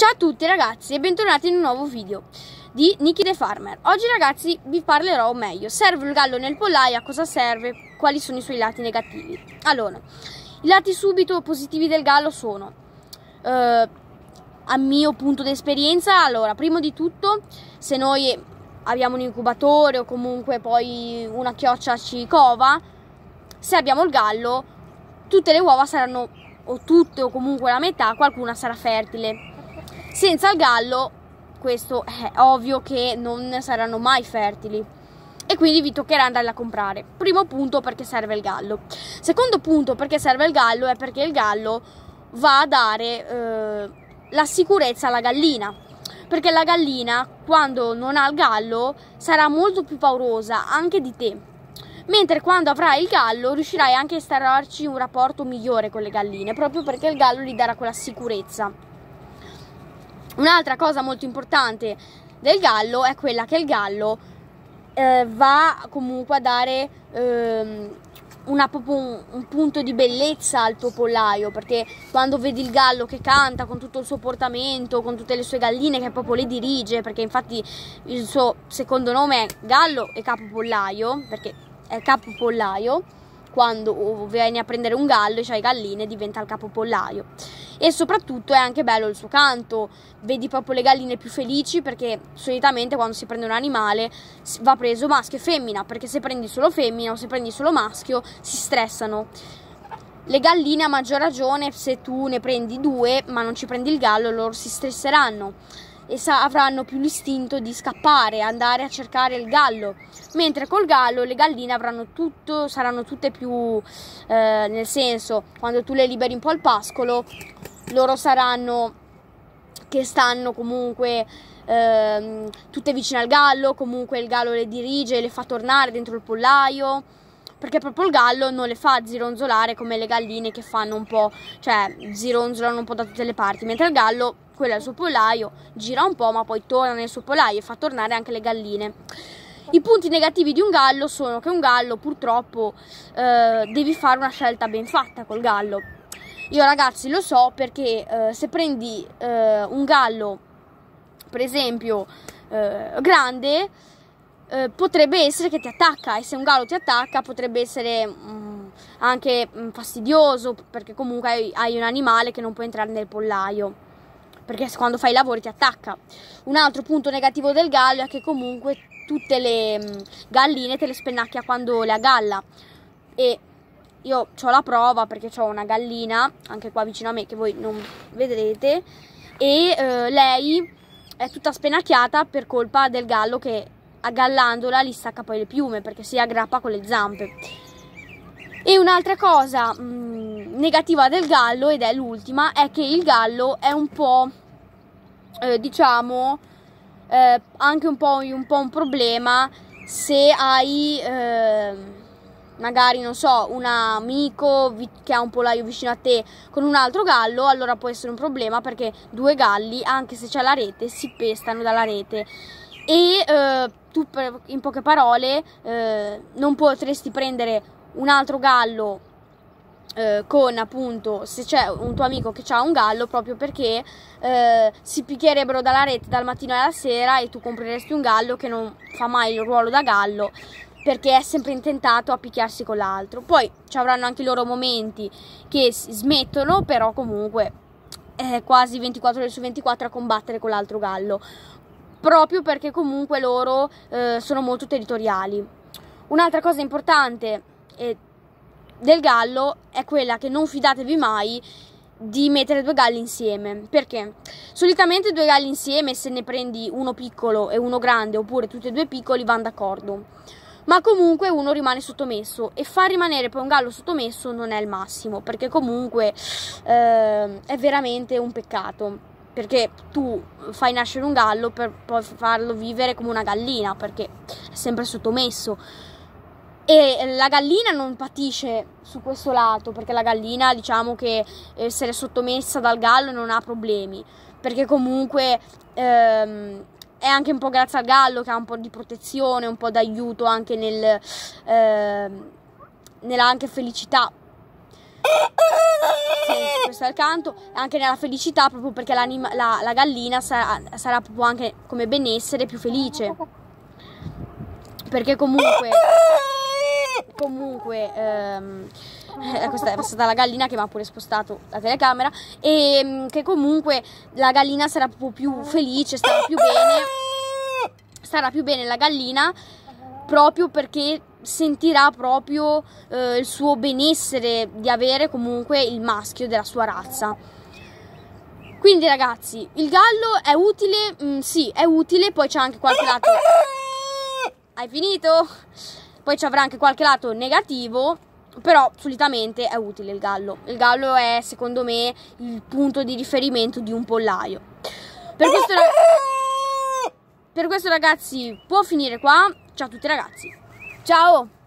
Ciao a tutti ragazzi e bentornati in un nuovo video di Nicky the Farmer. Oggi ragazzi vi parlerò meglio. Serve il gallo nel pollaio, a cosa serve, quali sono i suoi lati negativi. Allora, i lati subito positivi del gallo sono, a mio punto di esperienza, allora, primo di tutto, se noi abbiamo un incubatore o comunque poi una chioccia ci cova, se abbiamo il gallo, tutte le uova saranno, o tutte o comunque la metà, qualcuna sarà fertile. Senza il gallo, questo è ovvio che non saranno mai fertili e quindi vi toccherà andarli a comprare. Primo punto, perché serve il gallo. Secondo punto, perché serve il gallo, è perché il gallo va a dare la sicurezza alla gallina, perché la gallina quando non ha il gallo sarà molto più paurosa anche di te, mentre quando avrai il gallo riuscirai anche a instaurarci un rapporto migliore con le galline, proprio perché il gallo gli darà quella sicurezza. Un'altra cosa molto importante del gallo è quella che il gallo va comunque a dare un punto di bellezza al tuo pollaio, perché quando vedi il gallo che canta con tutto il suo portamento, con tutte le sue galline, che proprio le dirige, perché infatti il suo secondo nome è gallo e capo pollaio, perché è capo pollaio. Quando vieni a prendere un gallo e c'hai galline, diventa il capo pollaio. E soprattutto è anche bello il suo canto, vedi proprio le galline più felici, perché solitamente quando si prende un animale va preso maschio e femmina, perché se prendi solo femmina o se prendi solo maschio si stressano. Le galline, a maggior ragione, se tu ne prendi due ma non ci prendi il gallo, loro si stresseranno e avranno più l'istinto di scappare, andare a cercare il gallo, mentre col gallo le galline saranno tutte più, nel senso, quando tu le liberi un po' al pascolo, loro saranno che stanno comunque tutte vicine al gallo, comunque il gallo le dirige e le fa tornare dentro il pollaio, perché proprio il gallo non le fa zironzolare come le galline che fanno un po', cioè zironzolano un po' da tutte le parti, mentre il gallo, quello è il suo pollaio, gira un po' ma poi torna nel suo pollaio e fa tornare anche le galline. I punti negativi di un gallo sono che un gallo purtroppo devi fare una scelta ben fatta col gallo. Io ragazzi lo so, perché se prendi un gallo per esempio grande, potrebbe essere che ti attacca, e se un gallo ti attacca potrebbe essere anche fastidioso, perché comunque hai un animale che non può entrare nel pollaio, perché quando fai i lavori ti attacca. Un altro punto negativo del gallo è che comunque tutte le galline te le spennacchia quando le aggalla, e io ho la prova perché ho una gallina anche qua vicino a me che voi non vedrete, e lei è tutta spennacchiata per colpa del gallo che aggallandola gli stacca poi le piume, perché si aggrappa con le zampe. E un'altra cosa negativa del gallo, ed è l'ultima, è che il gallo è un po' diciamo anche un po' un problema se hai magari, non so, un amico che ha un pollaio vicino a te con un altro gallo. Allora può essere un problema, perché due galli, anche se c'è la rete, si pestano dalla rete, e tu in poche parole non potresti prendere un altro gallo con, appunto, se c'è un tuo amico che ha un gallo, proprio perché si picchierebbero dalla rete dal mattino alla sera e tu compreresti un gallo che non fa mai il ruolo da gallo, perché è sempre intentato a picchiarsi con l'altro. Poi ci avranno anche i loro momenti che smettono, però comunque è quasi 24 ore su 24 a combattere con l'altro gallo, proprio perché comunque loro sono molto territoriali. Un'altra cosa importante del gallo è quella che non fidatevi mai di mettere due galli insieme, perché solitamente due galli insieme, se ne prendi uno piccolo e uno grande, oppure tutti e due piccoli, vanno d'accordo, ma comunque uno rimane sottomesso, e far rimanere poi un gallo sottomesso non è il massimo, perché comunque è veramente un peccato, perché tu fai nascere un gallo per poi farlo vivere come una gallina, perché è sempre sottomesso. E la gallina non patisce su questo lato, perché la gallina, diciamo che essere sottomessa dal gallo non ha problemi, perché comunque è anche un po' grazie al gallo che ha un po' di protezione, un po' d'aiuto anche nella anche felicità. Sì, questo è il canto, anche nella felicità, proprio perché la gallina sarà proprio anche come benessere più felice, perché comunque questa è stata la gallina che mi ha pure spostato la telecamera, e che comunque la gallina sarà proprio più felice, starà più bene la gallina, proprio perché sentirà proprio il suo benessere di avere comunque il maschio della sua razza. Quindi ragazzi, il gallo è utile? Sì, è utile, poi c'è anche qualche lato... Hai finito? Poi ci avrà anche qualche lato negativo, però solitamente è utile il gallo. Il gallo è, secondo me, il punto di riferimento di un pollaio. Per questo ragazzi può finire qua. Ciao a tutti ragazzi. Ciao!